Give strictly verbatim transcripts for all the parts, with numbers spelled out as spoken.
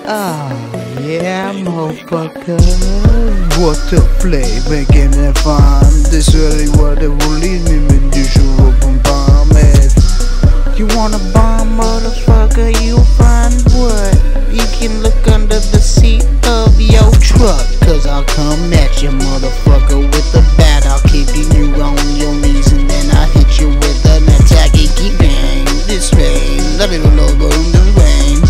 Oh, yeah, motherfucker. What the flavor can I find? This really what it will lead me when you show up and bomb it. You wanna bomb, motherfucker? You find what? You can look under the seat of your truck, cause I'll come at you, motherfucker, with the bat. I'll keep you on your knees and then I'll hit you with an attack. And keep bang, this rain, the little lobo in the rain.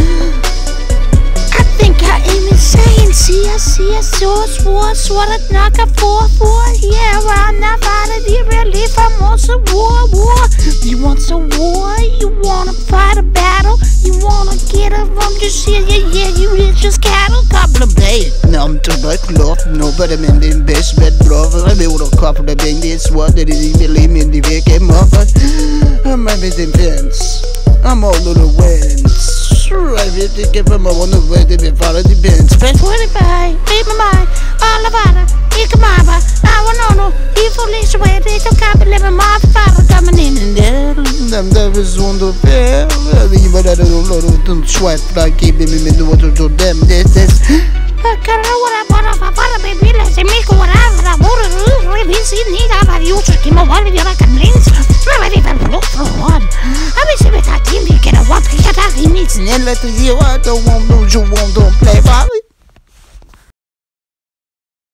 I think I am insane. See, I see a source war, swat it, knock a four four. Yeah, I'm not fighting the relief. I'm on some war, war. You want some war? You wanna fight a battle? You wanna get up from just here? Yeah, yeah, you hit just cattle. Couple of blades. Now I'm to my cloth. Nobody men in best bed brother. I build a couple of bandits. What did he believe in the wicked mother? I'm a bit intense. I'm all on the winds. I really give him a one of where they be followed the bins. But what if I beat my mind? All about it. You come over. I want to know. If police where they don't come live in my father coming in and there. I'm never on the fair. Even I don't know. Don't sweat. I keep him in the water to them. This is. I can't know what I want to follow, baby. Let's make whatever I want to do. Really see need about you to keep my one of your complaints. I'm ready to look for one. I wish you would have team. You get a one pick at that. He needs an inlet to you. I don't want to, you won't don't play.